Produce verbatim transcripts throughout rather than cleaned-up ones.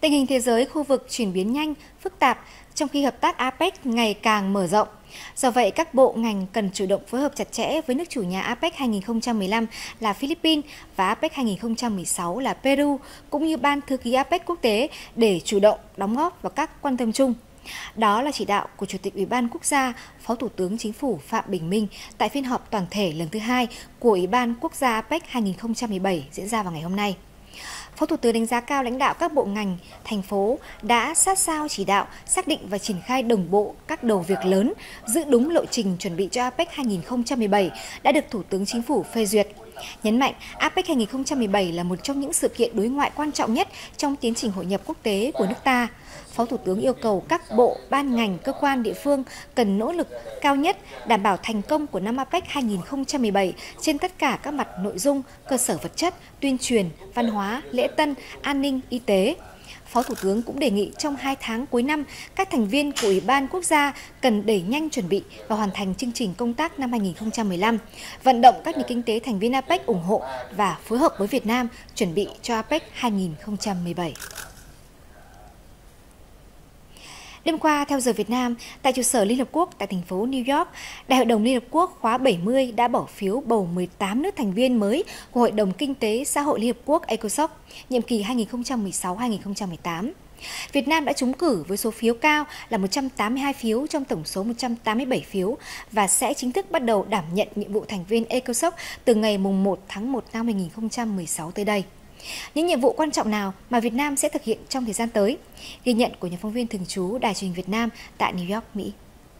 Tình hình thế giới khu vực chuyển biến nhanh, phức tạp, trong khi hợp tác a pếch ngày càng mở rộng. Do vậy, các bộ ngành cần chủ động phối hợp chặt chẽ với nước chủ nhà a pếch hai nghìn không trăm mười lăm là Philippines và a pếch hai nghìn không trăm mười sáu là Peru, cũng như Ban Thư ký a pếch quốc tế để chủ động đóng góp vào các quan tâm chung. Đó là chỉ đạo của Chủ tịch Ủy ban Quốc gia, Phó Thủ tướng Chính phủ Phạm Bình Minh tại phiên họp toàn thể lần thứ hai của Ủy ban Quốc gia a pếch hai nghìn không trăm mười bảy diễn ra vào ngày hôm nay. Phó Thủ tướng đánh giá cao lãnh đạo các bộ ngành, thành phố đã sát sao chỉ đạo, xác định và triển khai đồng bộ các đầu việc lớn, giữ đúng lộ trình chuẩn bị cho a pếch hai nghìn không trăm mười bảy đã được Thủ tướng Chính phủ phê duyệt. Nhấn mạnh, a pếch hai nghìn không trăm mười bảy là một trong những sự kiện đối ngoại quan trọng nhất trong tiến trình hội nhập quốc tế của nước ta. Phó Thủ tướng yêu cầu các bộ, ban ngành, cơ quan địa phương cần nỗ lực cao nhất đảm bảo thành công của năm a pếch hai nghìn không trăm mười bảy trên tất cả các mặt nội dung, cơ sở vật chất, tuyên truyền, văn hóa, lễ tân, an ninh, y tế. Phó Thủ tướng cũng đề nghị trong hai tháng cuối năm, các thành viên của Ủy ban Quốc gia cần đẩy nhanh chuẩn bị và hoàn thành chương trình công tác năm hai nghìn không trăm mười lăm, vận động các nền kinh tế thành viên a pếch ủng hộ và phối hợp với Việt Nam chuẩn bị cho a pếch hai nghìn không trăm mười bảy. Đêm qua, theo giờ Việt Nam, tại trụ sở Liên Hợp Quốc tại thành phố New York, Đại hội đồng Liên Hợp Quốc khóa bảy mươi đã bỏ phiếu bầu mười tám nước thành viên mới của Hội đồng Kinh tế Xã hội Liên Hợp Quốc ECOSOC, nhiệm kỳ hai nghìn không trăm mười sáu đến hai nghìn không trăm mười tám. Việt Nam đã trúng cử với số phiếu cao là một trăm tám mươi hai phiếu trong tổng số một trăm tám mươi bảy phiếu và sẽ chính thức bắt đầu đảm nhận nhiệm vụ thành viên ECOSOC từ ngày một tháng một năm hai nghìn không trăm mười sáu tới đây. Những nhiệm vụ quan trọng nào mà Việt Nam sẽ thực hiện trong thời gian tới? Ghi nhận của nhà phóng viên thường trú Đài truyền hình Việt Nam tại New York, Mỹ.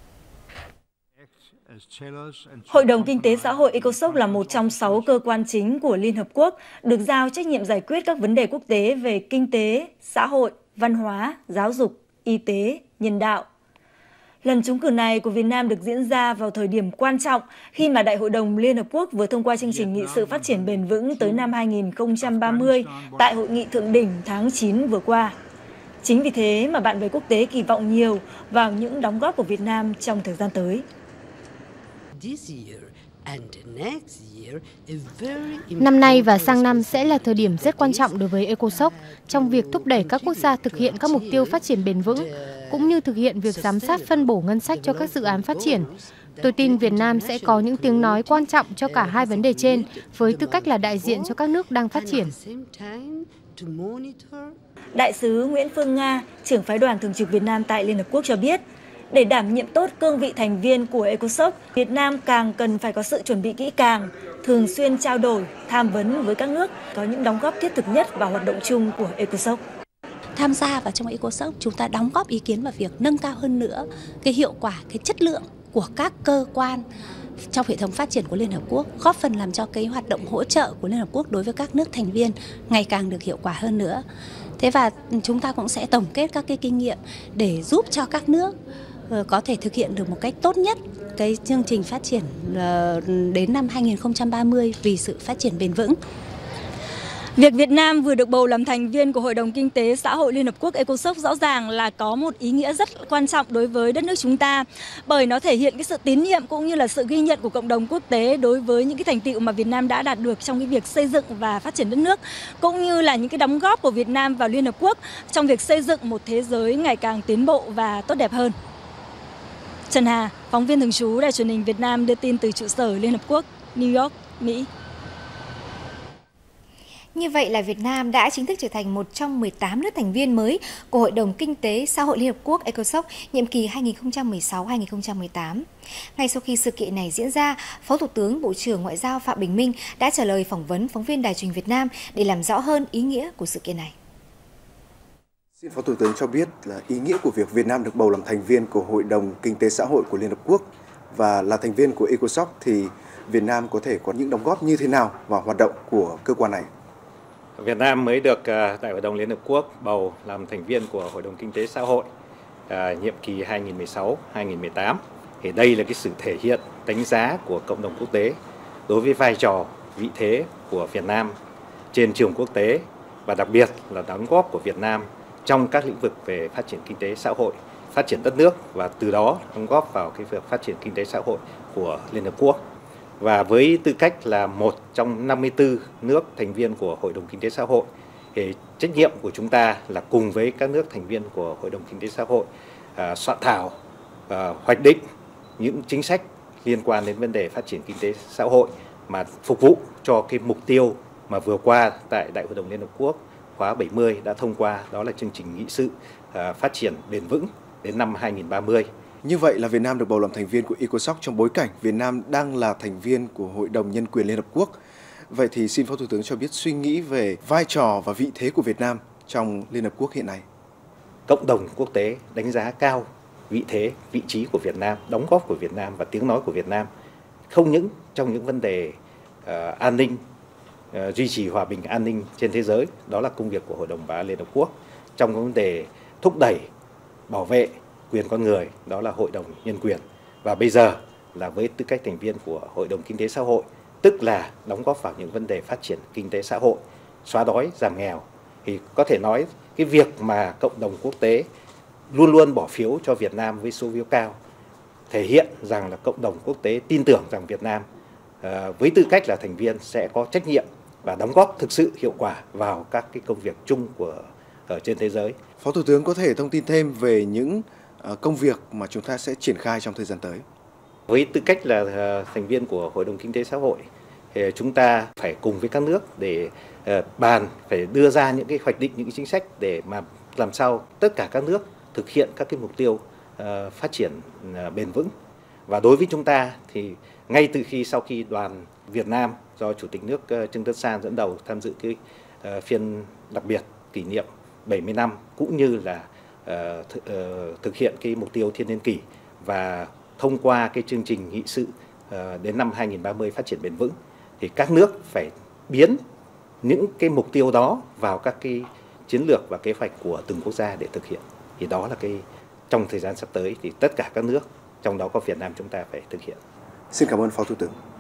Hội đồng Kinh tế Xã hội ECOSOC là một trong sáu cơ quan chính của Liên Hợp Quốc, được giao trách nhiệm giải quyết các vấn đề quốc tế về kinh tế, xã hội, văn hóa, giáo dục, y tế, nhân đạo. Lần trúng cử này của Việt Nam được diễn ra vào thời điểm quan trọng khi mà Đại hội đồng Liên Hợp Quốc vừa thông qua chương trình nghị sự phát triển bền vững tới năm hai nghìn không trăm ba mươi tại Hội nghị Thượng đỉnh tháng chín vừa qua. Chính vì thế mà bạn bè quốc tế kỳ vọng nhiều vào những đóng góp của Việt Nam trong thời gian tới. Năm nay và sang năm sẽ là thời điểm rất quan trọng đối với ECOSOC trong việc thúc đẩy các quốc gia thực hiện các mục tiêu phát triển bền vững, cũng như thực hiện việc giám sát phân bổ ngân sách cho các dự án phát triển. Tôi tin Việt Nam sẽ có những tiếng nói quan trọng cho cả hai vấn đề trên, với tư cách là đại diện cho các nước đang phát triển. Đại sứ Nguyễn Phương Nga, trưởng phái đoàn thường trực Việt Nam tại Liên Hợp Quốc cho biết, để đảm nhiệm tốt cương vị thành viên của ECOSOC, Việt Nam càng cần phải có sự chuẩn bị kỹ càng, thường xuyên trao đổi, tham vấn với các nước, có những đóng góp thiết thực nhất vào hoạt động chung của ECOSOC. Tham gia vào trong ECOSOC, chúng ta đóng góp ý kiến vào việc nâng cao hơn nữa cái hiệu quả, cái chất lượng của các cơ quan trong hệ thống phát triển của Liên Hợp Quốc, góp phần làm cho cái hoạt động hỗ trợ của Liên Hợp Quốc đối với các nước thành viên ngày càng được hiệu quả hơn nữa. Thế và chúng ta cũng sẽ tổng kết các cái kinh nghiệm để giúp cho các nước có thể thực hiện được một cách tốt nhất cái chương trình phát triển đến năm hai nghìn không trăm ba mươi vì sự phát triển bền vững. Việc Việt Nam vừa được bầu làm thành viên của Hội đồng Kinh tế Xã hội Liên Hợp Quốc ECOSOC rõ ràng là có một ý nghĩa rất quan trọng đối với đất nước chúng ta, bởi nó thể hiện cái sự tín nhiệm cũng như là sự ghi nhận của cộng đồng quốc tế đối với những cái thành tựu mà Việt Nam đã đạt được trong cái việc xây dựng và phát triển đất nước, cũng như là những cái đóng góp của Việt Nam vào Liên Hợp Quốc trong việc xây dựng một thế giới ngày càng tiến bộ và tốt đẹp hơn. Trần Hà, phóng viên thường trú Đài truyền hình Việt Nam đưa tin từ trụ sở Liên Hợp Quốc, New York, Mỹ. Như vậy là Việt Nam đã chính thức trở thành một trong mười tám nước thành viên mới của Hội đồng Kinh tế Xã hội Liên Hợp Quốc ECOSOC nhiệm kỳ hai nghìn không trăm mười sáu đến hai nghìn không trăm mười tám. Ngay sau khi sự kiện này diễn ra, Phó Thủ tướng Bộ trưởng Ngoại giao Phạm Bình Minh đã trả lời phỏng vấn phóng viên Đài truyền hình Việt Nam để làm rõ hơn ý nghĩa của sự kiện này. Xin Phó Thủ tướng cho biết là ý nghĩa của việc Việt Nam được bầu làm thành viên của Hội đồng Kinh tế Xã hội của Liên Hợp Quốc và là thành viên của ECOSOC thì Việt Nam có thể có những đóng góp như thế nào vào hoạt động của cơ quan này? Việt Nam mới được Đại hội đồng Liên Hợp Quốc bầu làm thành viên của Hội đồng Kinh tế Xã hội à, nhiệm kỳ hai nghìn không trăm mười sáu đến hai nghìn không trăm mười tám. Thì đây là cái sự thể hiện đánh giá của cộng đồng quốc tế đối với vai trò, vị thế của Việt Nam trên trường quốc tế và đặc biệt là đóng góp của Việt Nam trong các lĩnh vực về phát triển kinh tế xã hội, phát triển đất nước và từ đó đóng góp vào cái việc phát triển kinh tế xã hội của Liên Hợp Quốc. Và với tư cách là một trong năm mươi tư nước thành viên của Hội đồng Kinh tế Xã hội Thì trách nhiệm của chúng ta là cùng với các nước thành viên của Hội đồng Kinh tế Xã hội à, soạn thảo, à, hoạch định những chính sách liên quan đến vấn đề phát triển kinh tế xã hội mà phục vụ cho cái mục tiêu mà vừa qua tại Đại hội đồng Liên Hợp Quốc khóa bảy mươi đã thông qua, đó là chương trình nghị sự à, phát triển bền vững đến năm hai nghìn không trăm ba mươi. Như vậy là Việt Nam được bầu làm thành viên của ECOSOC trong bối cảnh Việt Nam đang là thành viên của Hội đồng Nhân quyền Liên Hợp Quốc. Vậy thì xin Phó Thủ tướng cho biết suy nghĩ về vai trò và vị thế của Việt Nam trong Liên Hợp Quốc hiện nay. Cộng đồng quốc tế đánh giá cao vị thế, vị trí của Việt Nam, đóng góp của Việt Nam và tiếng nói của Việt Nam, không những trong những vấn đề uh, an ninh, uh, duy trì hòa bình an ninh trên thế giới, đó là công việc của Hội đồng Bảo an Liên Hợp Quốc, trong vấn đề thúc đẩy, bảo vệ quyền con người, đó là Hội đồng Nhân quyền, và bây giờ là với tư cách thành viên của Hội đồng Kinh tế Xã hội, tức là đóng góp vào những vấn đề phát triển kinh tế xã hội, xóa đói, giảm nghèo. Thì có thể nói cái việc mà cộng đồng quốc tế luôn luôn bỏ phiếu cho Việt Nam với số phiếu cao thể hiện rằng là cộng đồng quốc tế tin tưởng rằng Việt Nam à, với tư cách là thành viên sẽ có trách nhiệm và đóng góp thực sự hiệu quả vào các cái công việc chung của ở trên thế giới. Phó Thủ tướng có thể thông tin thêm về những uh, công việc mà chúng ta sẽ triển khai trong thời gian tới. Với tư cách là uh, thành viên của Hội đồng Kinh tế Xã hội, thì chúng ta phải cùng với các nước để uh, bàn, phải đưa ra những cái hoạch định, những cái chính sách để mà làm sao tất cả các nước thực hiện các cái mục tiêu uh, phát triển uh, bền vững. Và đối với chúng ta thì ngay từ khi sau khi đoàn Việt Nam do Chủ tịch nước uh, Trương Tấn Sang dẫn đầu tham dự cái uh, phiên đặc biệt kỷ niệm bảy mươi năm cũng như là uh, th- uh, thực hiện cái mục tiêu thiên niên kỷ và thông qua cái chương trình nghị sự uh, đến năm hai nghìn không trăm ba mươi phát triển bền vững, thì các nước phải biến những cái mục tiêu đó vào các cái chiến lược và kế hoạch của từng quốc gia để thực hiện. Thì đó là cái trong thời gian sắp tới thì tất cả các nước, trong đó có Việt Nam, chúng ta phải thực hiện. Xin cảm ơn Phó Thủ tướng.